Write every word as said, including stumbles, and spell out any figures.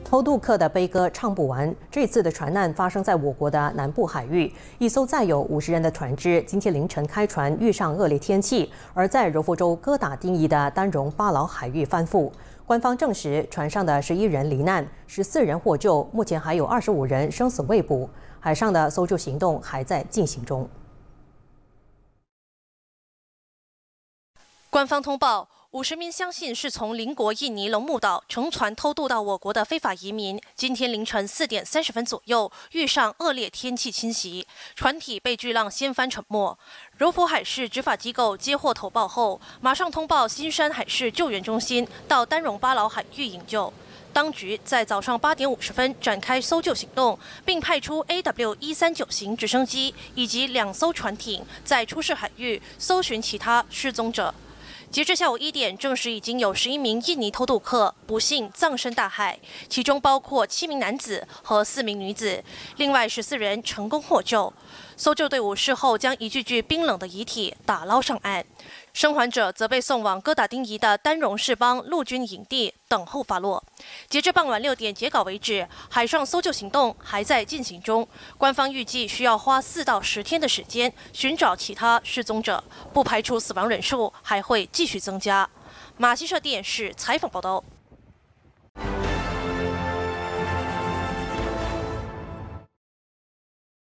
偷渡客的悲歌唱不完。这次的船难发生在我国的南部海域，一艘载有五十人的船只今天凌晨开船，遇上恶劣天气，而在柔佛州哥打丁伊的丹戎巴劳海域翻覆。官方证实，船上的十一人罹难，十四人获救，目前还有二十五人生死未卜。海上的搜救行动还在进行中。 官方通报。 五十名相信是从邻国印尼龙目岛乘船偷渡到我国的非法移民，今天凌晨四点三十分左右遇上恶劣天气侵袭，船体被巨浪掀翻沉没。柔佛海事执法机构接获投报后，马上通报新山海事救援中心到丹戎巴劳海域营救。 当局在早上八点五十分展开搜救行动，并派出 A W 一三九型直升机以及两艘船艇在出事海域搜寻其他失踪者。 截至下午一点，证实已经有十一名印尼偷渡客不幸葬身大海，其中包括七名男子和四名女子，另外十四人成功获救。搜救队伍事后将一具具冰冷的遗体打捞上岸，生还者则被送往哥打丁伊的丹戎士邦陆军营地等候发落。截至傍晚六点截稿为止，海上搜救行动还在进行中。官方预计需要花四到十天的时间寻找其他失踪者，不排除死亡人数还会继续增加。马西社电视采访报道。